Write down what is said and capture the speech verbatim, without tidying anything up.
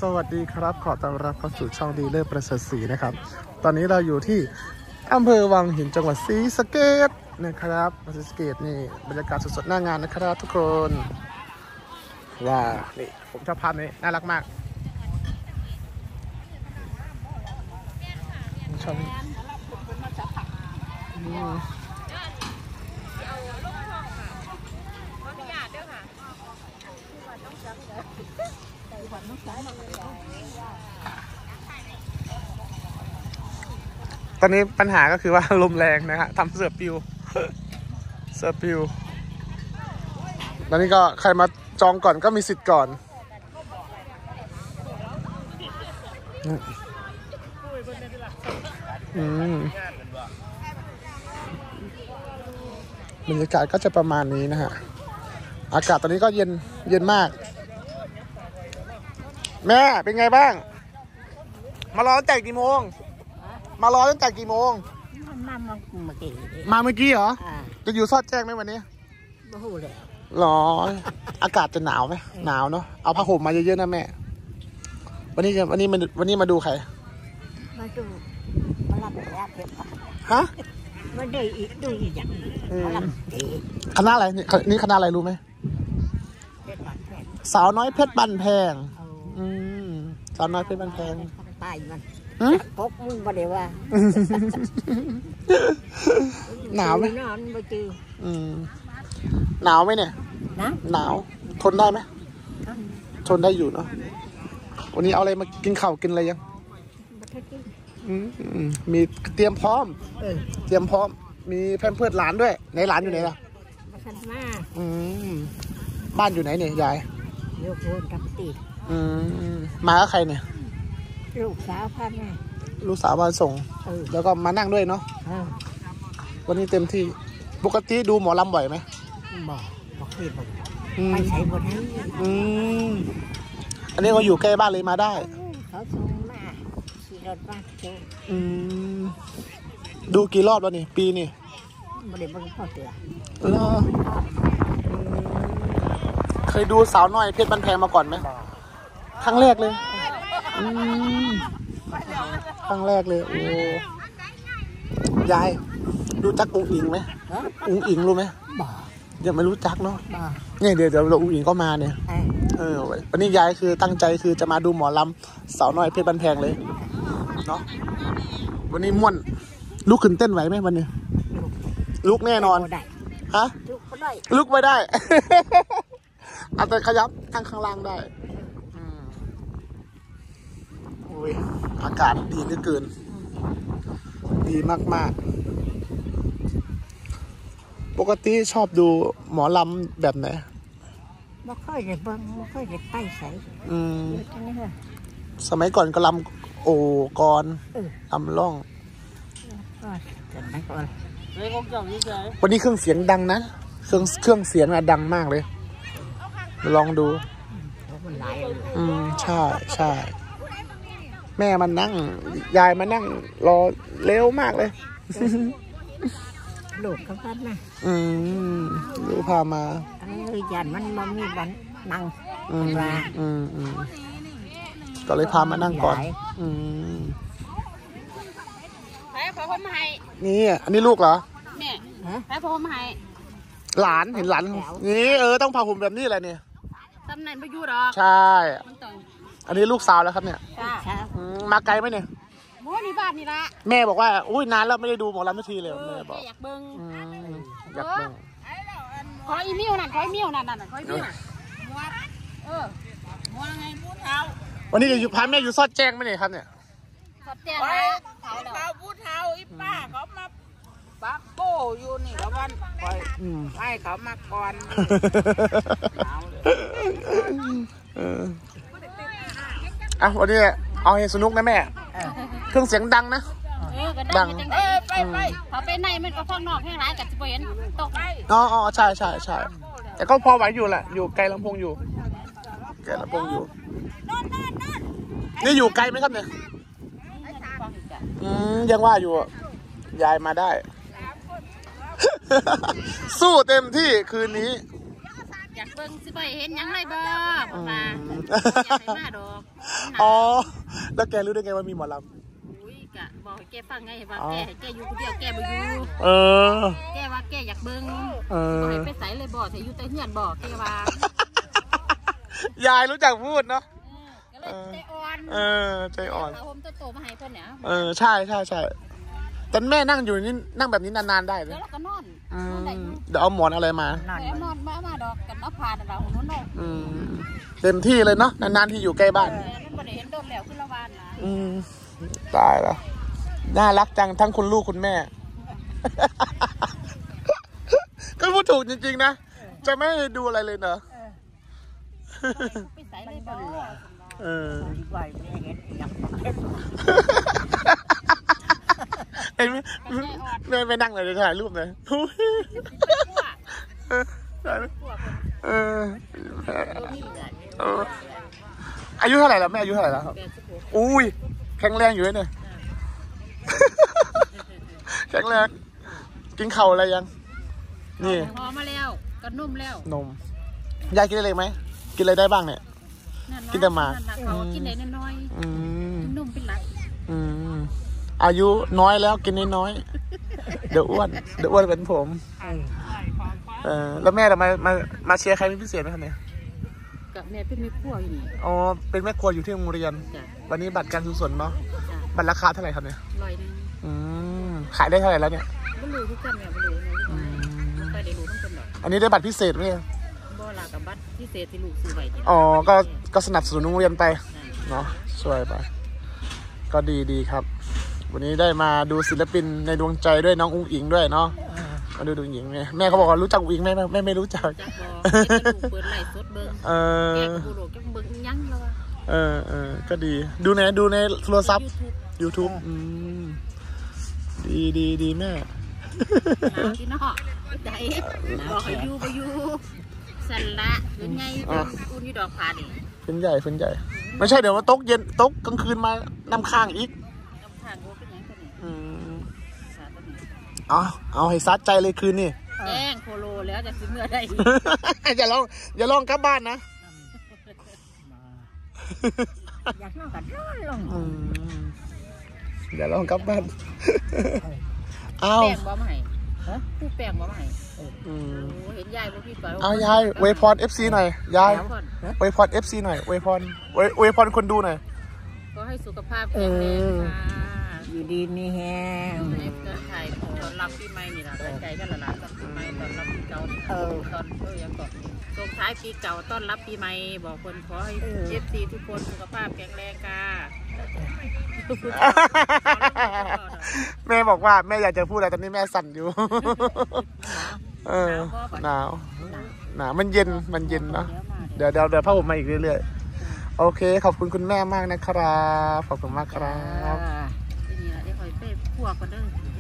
วัสดีครับขอต้อนรับเข้าสู่ช่องดีเลิศประเสริฐศรีนะครับตอนนี้เราอยู่ที่อำเภอวังหินจังหวัดศรีสะเกษนะครับศรีสะเกษนี่บรรยากาศสดๆหน้างานนะครับทุกคนว้าวนี่ผมชอบภาพนี้น่ารักมากชอบตอนนี้ปัญหาก็คือว่าลมแรงนะฮะทำเสือปิวเสือปิวตอนนี้ก็ใครมาจองก่อนก็มีสิทธิ์ก่อนอืมบรรยากาศก็จะประมาณนี้นะฮะอากาศตอนนี้ก็เย็นเย็นมากแม่เป็นไงบ้างมารอตั้งแต่กี่โมงมารอตั้งแต่กี่โมงมาเมื่อกี้มาเมื่อกี้เหรอจะอยู่ซอดแจ้งไหมวันนี้ไม่รู้เลยหรออากาศจะหนาวไหมหนาวเนาะเอาผ้าห่มมาเยอะๆนะแม่วันนี้วันนี้มาวันนี้มาดูใครมาดูมาลับแอบเก็บฮะมาดูอีกดูอีกอย่างคณะอะไรนี่นี่คณะอะไรรู้ไหมสาวน้อยเพชรบันแพงอืมสาวน้อยเพชรบันแพงตายมันพกมึงมาเดี๋ยวว่าหนาวไหมนอนไปจืออืมหนาวไหมเนี่ยนะหนาวทนได้ไหมทนได้อยู่เนาะวันนี้เอาอะไรมากินข้าวกินอะไรยังมีเตรียมพร้อมเตรียมพร้อมมีแพมเพิร์สหลานด้วยไหนหลานอยู่ไหนล่ะอืมบ้านอยู่ไหนเนี่ยยายลูกโอนกับตีอืมมากับใครเนี่ยลูกสาวพาแม่ลูกสาวมาส่งแล้วก็มานั่งด้วยเนาะวันนี้เต็มที่ปกติดูหมอลำบ่อยไหมบ่บ่เคยบ่ไปใช้บนนั้นอืมอันนี้ก็อยู่ใกล้บ้านเลยมาได้เขาส่งมาขี่รถมาเจออืมดูกี่รอบแล้วนี่ปีนี่บ่ได้เบิ่งพ่อเสือเหรอเคยดูสาวน้อยเพชรบันแพงมาก่อนไหมครั้งแรกเลยอืมครั้งแรกเลยโอ้ยายรู้จักอุ้งอิงไหมอุ้งอิงรู้ไหมบ่ยังไม่รู้จักเนาะเนี่ยเดี๋ยวเดี๋ยวอุ้งอิงก็มาเนี่ยเออวันนี้ยายคือตั้งใจคือจะมาดูหมอลำสาวน้อยเพชรบันแพงเลยเนาะวันนี้ม่วนลุกขึ้นเต้นไหวไหมวันนี้ลุกแน่นอนฮะลุกไม่ได้อาจจะขยับทางข้างล่างได้โอ้ยอากาศดีเหลือเกินดีมากๆปกติชอบดูหมอลำแบบไหนไม่ค่อยจะเบิ่งไม่ค่อยจะใต้ใสอืมสมัยก่อนก็ลำโอกรลำล่องวันนี้เครื่องเสียงดังนะเครื่องเครื่องเสียงอะดังมากเลยลองดูอืมใช่ใช่แม่มันนั่งยายมานั่งรอเร็วมากเลยลูกเขาพัดนะอืมลูกพามาเออยันมันมันมีบันนั่งอืมอืมอืมก็เลยพามานั่งก่อนอืมใครพอผมให้นี่อันนี้ลูกเหรอเนี่ยใครพอผมให้หลานเห็นหลานนี่เออต้องพาผมแบบนี้แหละเนี่ยตำแหน่งประยุทธ์หรอใช่อันนี้ลูกสาวแล้วครับเนี่ยมาไกลไหมเนี่ยโม้นี่บ้านนี่ละแม่บอกว่าอุ้ยนานแล้วไม่ได้ดูหมอลำนาทีเลยแม่บอกอยากเบิ้งอยากเบิ้งขออีเมลนั่นขออีเมลนั่นนั่นขออีเมลเออมัวไงพูดเท้าวันนี้จะอยู่พาแม่อยู่ซอดแจ้งไหมเนี่ยครับเนี่ยซอดแจ้งแล้วเท้าพูดเท้าอีป้าเขามาปักโป้อยู่นี่แล้วมันปล่อยให้เขามาก่อนอ่ะวันนี้เอาให้สนุกนะแม่เครื่องเสียงดังนะดังเออไปไปเขาไปในมันก็ฟังนอกแห้งร้ายกับจะเห็นตกไปอ๋ออ๋อใช่ใช่ใช่แต่ก็พอไหวอยู่แหละอยู่ไกลลำโพงอยู่ไกลลำโพงอยู่นี่อยู่ไกลไหมครับเนี่ยอืมยังว่าอยู่ยายมาได้สู้เต็มที่คืนนี้อยากเบิ่งสิไปเห็นยังไรบ่พ่อมาอยากไปมาดอกอ๋อแล้วแกรู้ได้ไงว่ามีหมอลำอุ้ยกะบอกให้แกฟังไงว่าแกให้แกอยู่คนเดียวแกบ่อยู่เออแกว่าแกอยากเบิ่งเออบ่ให้ไปใส่เลยบ่แต่อยู่แต่เฮือนบ่แกว่ายายรู้จักพูดเนาะก็เลยใจอ่อนเออใจอ่อนเอาผมโตๆมาให้เพิ่นเนี่ยเออใช่ใช่ใช่แต่แม่นั่งอยู่นี่นั่งแบบนี้นานๆได้เลแล้ยวเราก็นอนอืนอนมได้อยู่เดี๋ยวเอาหมอนอะไรมานอนแล้วนอนมามาดอกกันเนาะผ่านเราของนู้นเนาะอืมเต็มที่เลยเนาะนานๆที่อยู่ใกล้บ้านแต่มันบ่ได้เห็นโดนแล้วขึ้นละวานนะอืมตายแล้วน่ารักจังทั้งคุณลูกคุณแม่ ก็พูดถูกจริงๆนะจะไม่ดูอะไรเลยเนอะไปใส่เลยบ่เออดีกว่าไม่เห็นอย่างเห็นเห็นไหมแม่ไปนั่งเลยจะถ่ายรูปเลย เออเอออายุเท่าไหร่แล้วแม่อายุเท่าไหร่แล้วครับอุ้ยแข็งแรงอยู่เลยเนี่ย แข็งแรงกินเข่าอะไรยังนี่พอมาแล้วก็นุ่มแล้วนมยายกินอะไรไหมกินอะไรได้บ้างเนี่ย กินแต่หมากเขากินได้น้อยอืมๆนุ่มเป็นหลักอืมอายุน้อยแล้วกินน้อยๆเดี๋ยวอ้วนเดี๋ยวอ้วนเป็นผมเออแล้วแม่ทำไมมามาเชียร์ใครเป็นพิเศษไหมครับเนี่ยกับแม่เป็นแม่ครัวอยู่นี่อ๋อเป็นแม่ครัวอยู่ที่โรงเรียนจ้ะวันนี้บัตรการกุศลเนาะจ้ะบัตรราคาเท่าไหร่ครับเนี่ยลอยหนึงอืมขายได้เท่าไหร่แล้วเนี่ยบ่รู้ทุกกันแม่บ่รู้นะไปได้รู้ทั้งคนดอกอันนี้ได้บัตรพิเศษไหมเนี่ยบ่ลากับบัตรพิเศษที่ลูกซื้อไว้นี่อ๋อก็ก็สนับสนุนโรงเรียนไปเนาะช่วยไปก็ดีดีครับ วันนี้ได้มาดูศิลปินในดวงใจด้วยน้องอุ้งอิงด้วยเนาะมาดูดูอุ้งอิงแม่แม่เขาบอกว่ารู้จักอุ้งอิงแม่แม่ไม่รู้จักจักบ่เฮ็ดให้ลูกเปิดไลฟ์สดเบิ่งเอแกอก็บ่รู้จักเบิ่งหยังแล้วว่าเออเออก็ดีดูในดูในโทรศัพท์ YouTube YouTube อืมดีดีดีแม่หาพี่น้องใจบอกให้อยู่บ่อยู่สั่นละเป็นไงเป็นอุ่นอยู่ดอกผานี่ฟื้นใหญ่ฟื้นใหญ่ไม่ใช่เดี๋ยวว่าตกเย็นตกกลางคืนมานำข้างอีกกำทางโอ้เป็นหยังตัวนี้อืมสาตัวนี้เอาเอาให้ซัดใจเลยคืนนี่แจ้งโคโลแล้วจะสิเมื่อได้อย่าลองอย่าลองกลับบ้านนะอยากนอนกันนอนลงอืมอย่าลองกลับบ้านเอาแป้งบ่มาให้ฮะผู้แป้งบ่มาให้อืมโอ้เห็นยายบ่พี่ไปเอายายอวยพร เอฟ ซี หน่อยยายก่อนอวยพร เอฟ ซี หน่อยอวยพรอวยอวยพรคนดูหน่อยก็ให้สุขภาพแข็งแรงค่ะอยู่ดีมีแห้งในเกิดไทยตอนรับปีใหม่นี่ล่ะใจกันละล่ะตอนปีใหม่ตอนรับปีเก่านี่เออตอนเออยังก่อนส่งท้ายปีเก่าต้อนรับปีใหม่บอกคนขอให้เออเอฟซีทุกคนสุขภาพแข็งแรงค่ะแม่บอกว่าแม่อยากจะพูดอะไรตอนนี้แม่สั่นอยู่ เออหนาวหนาวมันเย็นมันเย็นเนาะเดี๋ยวเดี๋ยวเดี๋ยวผ้าห่มมาอีกเรื่อยๆโอเคขอบคุณคุณแม่มากนะครับขอบคุณมากครับทีนี้ละเดี๋ยวคอยไปคั่วก่อนเด้อ